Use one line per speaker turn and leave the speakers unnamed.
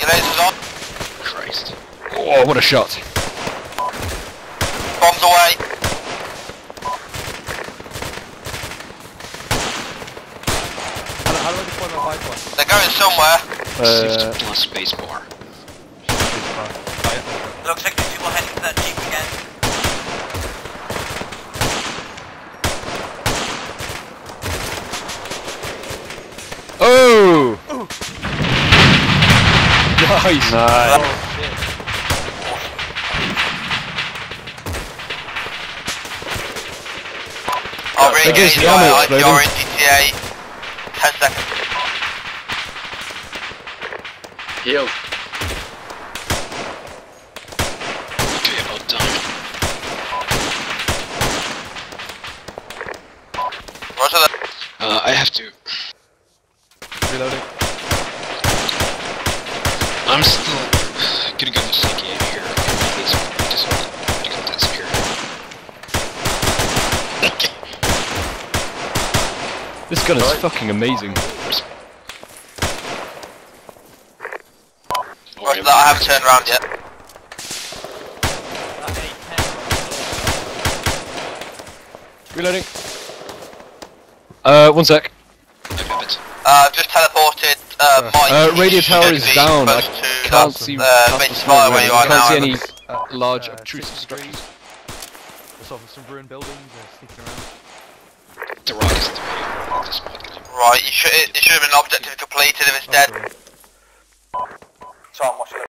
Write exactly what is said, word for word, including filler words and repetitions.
lasers on.
Christ.
Oh, what a shot.
Bombs away.
How, how do I deploy my Viper?
They're going somewhere.
Shift
Uh,
plus spacebar.
Looks like there's people heading to that jeep again.
oh! Nice!
Oh
Nice.
shit.
I'll
There goes
re-engage
the ammo
uh,
exploding.
you're in G T A. ten seconds.
Heal. Okay, about time.
Roger that.
Uh, I have to.
Reloading.
I'm still gonna go to C A S here. Please, just because that's here. Okay.
This gun is fucking amazing.
Roger that, I haven't turned around yet.
Reloading. Uh, one sec.
I have it.
Uh, I've just teleported uh, my
Uh, radio tower is
should be
down. I
close to
can't
that,
see
uh,
past
base
the
fire
smoke.
where you
I
are
can't
now.
see
Evan.
any uh, large
Uh,
obtrusive
sixty-three.
structures.
There's also some ruined buildings uh, sneaking around.
The rock is the radio at this point.
Right, you should, it, it should have been objective completed if it's dead.
Oh, sorry.